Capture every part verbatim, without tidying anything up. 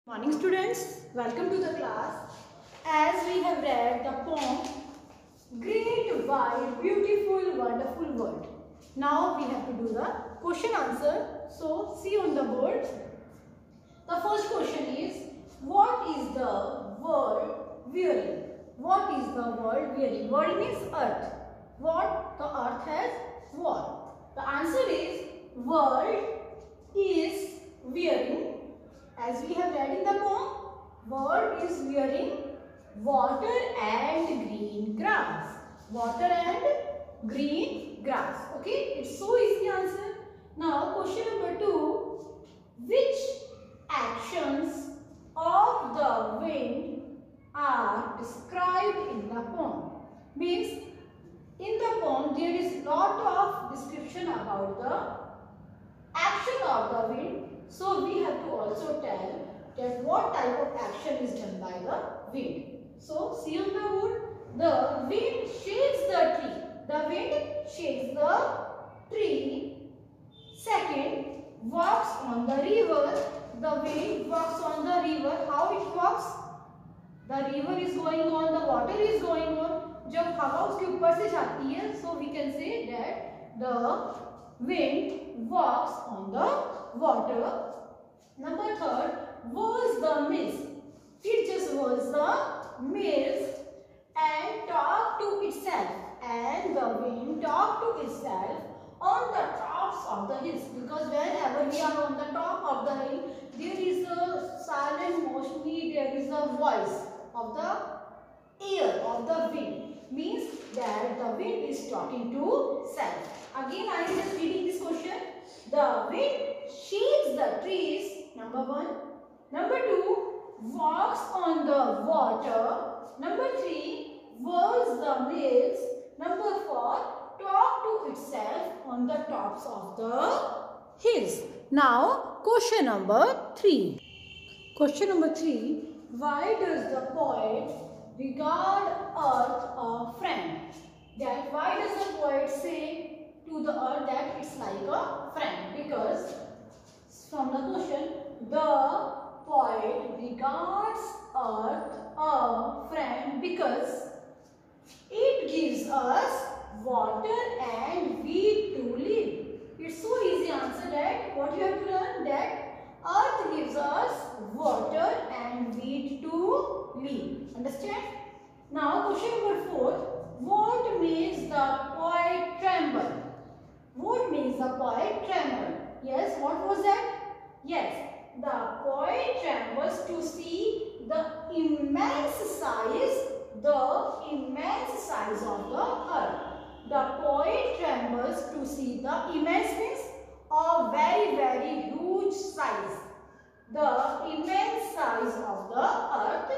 Morning students, welcome to the class. As we have read the poem Great, Wide, Beautiful, Wonderful World. Now we have to do the question answer. So see on the board. The first question is, what is the world wearing? What is the world wearing? World means earth. What the earth has worn. The answer is world is wearing, as we have read in the poem, world is wearing water and green grass. Water and green grass. Okay, it's so easy answer. Now question number two, which actions of the wind are described in the poem? Means in the poem there is lot of description about the action of the wind. So we have to also tell that what type of action is done by the wind. So see on the board, the wind shakes the tree. The wind shakes the tree. Second, walks on the river. The wind walks on the river. How it walks? The river is going on, the water is going on. जब हवा उसके ऊपर से जाती है, so we can say that the wind walks on the water. Number third, whirls the mills. It just whirls the mills and talk to itself. And the wind talk to itself on the tops of the hills. Because whenever we are on the top of the hill, there is a silent motion, there is a voice of the air, of the wind. Means that the wind is talking to self. Again, I am just reading this question. The wind shakes the trees. Number one. Number two, walks on the water. Number three, whirls the mills. Number four, talk to itself on the tops of the hills. Now, question number three. Question number three, why does the poet regard earth a friend? That why does the poet say to the earth that it's like a friend? Because from the question, the poet regards earth a friend because it gives us water and wheat to live. It's so easy answer that what you have to learn, that earth gives us water and wheat to live. Understand? Now question number four, what makes the poet tremble? What makes the poet tremble? Yes, what was that? Yes, the poet trembles to see the immense size, the immense size of the earth. The poet trembles to see the immenseness of very, very huge size. The immense size of the earth.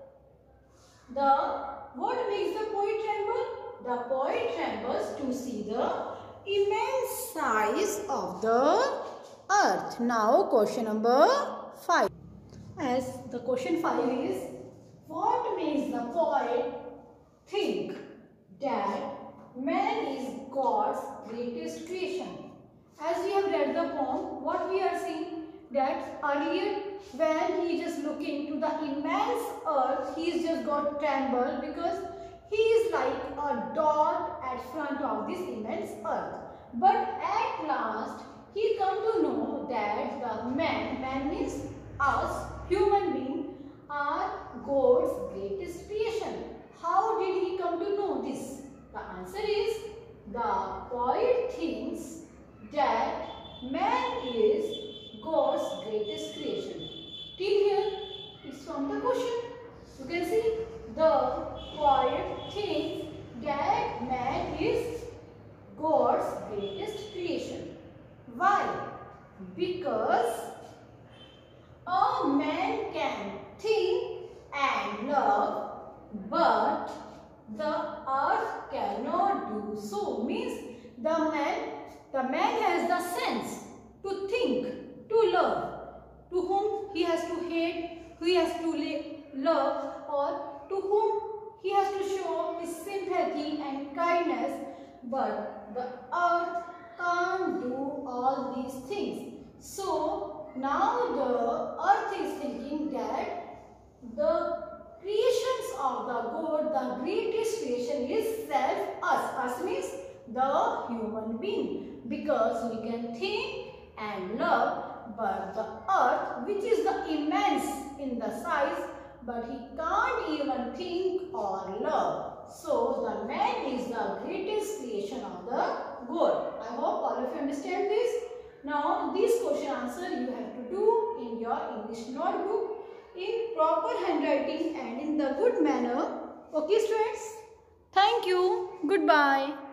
The what makes the poet tremble? The poet trembles to see the immense size of the earth. Now question number five. As the question five is, what makes the poet think that man is God's greatest creation? As we have read the poem, what we are seeing, that earlier when he just looking to the immense earth, he is just got trembled because he is like a dot at front of this immense earth. But at last he come to know that the man, man means us, human being, are God's greatest creation. How did he come to know this? The answer is, the poet thinks that man is God's greatest creation. Till here, it's from the question. You can see the poet thinks that man is God's greatest creation. Why? Because a man can think and love, but the earth cannot do so. Means the man, the man has the sense to think, to love, to whom he has to hate, who he has to love, or to whom he has to show his sympathy and kindness, but the earth can't do all these things. So now the earth is thinking that greatest creation is self, us. Us means the human being, because we can think and love, but the earth, which is the immense in the size, but he can't even think or love. So the man is the greatest creation of the God. I hope all of you understand this. Now this question answer you have to do in your English notebook in proper handwriting and in the good manner. Okay students? Thank you. Goodbye.